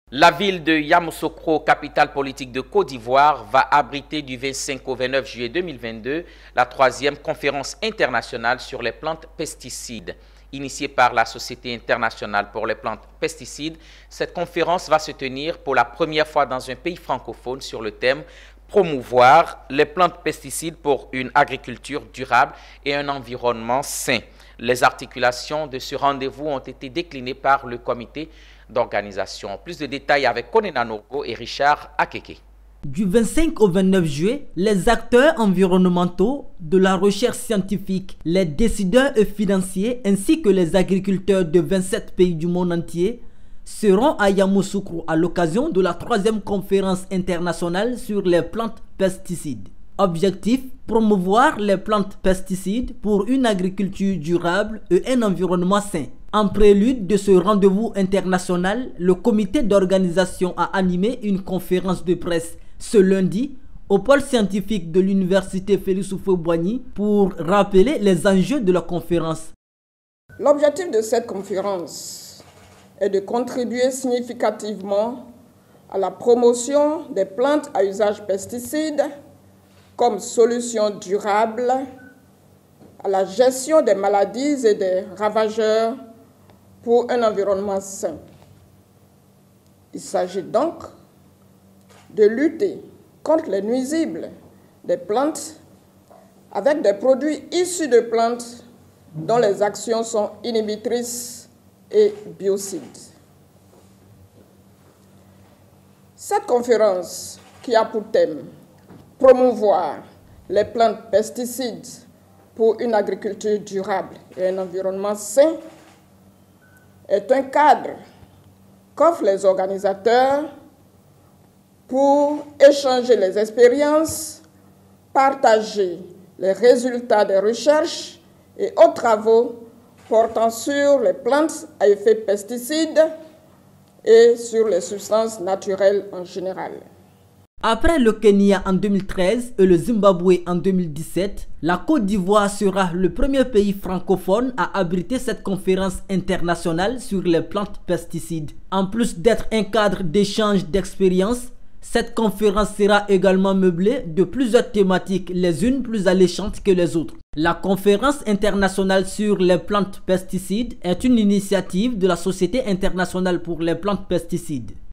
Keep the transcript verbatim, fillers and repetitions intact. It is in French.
La ville de Yamoussoukro, capitale politique de Côte d'Ivoire, va abriter du vingt-cinq au vingt-neuf juillet deux mille vingt-deux la troisième conférence internationale sur les plantes pesticides. Initiée par la Société internationale pour les plantes pesticides, cette conférence va se tenir pour la première fois dans un pays francophone sur le thème « Promouvoir les plantes pesticides pour une agriculture durable et un environnement sain ». Les articulations de ce rendez-vous ont été déclinées par le comité d'organisation. Plus de détails avec Konena Norgo et Richard Akeke. Du vingt-cinq au vingt-neuf juillet, les acteurs environnementaux, de la recherche scientifique, les décideurs et financiers ainsi que les agriculteurs de vingt-sept pays du monde entier seront à Yamoussoukro à l'occasion de la troisième conférence internationale sur les plantes pesticides. Objectif: promouvoir les plantes pesticides pour une agriculture durable et un environnement sain. En prélude de ce rendez-vous international, le comité d'organisation a animé une conférence de presse ce lundi au pôle scientifique de l'université Félix Houphouët-Boigny pour rappeler les enjeux de la conférence. L'objectif de cette conférence est de contribuer significativement à la promotion des plantes à usage pesticide comme solution durable à la gestion des maladies et des ravageurs pour un environnement sain. Il s'agit donc de lutter contre les nuisibles des plantes avec des produits issus de plantes dont les actions sont inhibitrices et biocides. Cette conférence, qui a pour thème promouvoir les plantes pesticides pour une agriculture durable et un environnement sain, est un cadre qu'offrent les organisateurs pour échanger les expériences, partager les résultats des recherches et autres travaux portant sur les plantes à effet pesticide et sur les substances naturelles en général. Après le Kenya en deux mille treize et le Zimbabwe en deux mille dix-sept, la Côte d'Ivoire sera le premier pays francophone à abriter cette conférence internationale sur les plantes pesticides. En plus d'être un cadre d'échange d'expériences, cette conférence sera également meublée de plusieurs thématiques, les unes plus alléchantes que les autres. La conférence internationale sur les plantes pesticides est une initiative de la Société internationale pour les plantes pesticides.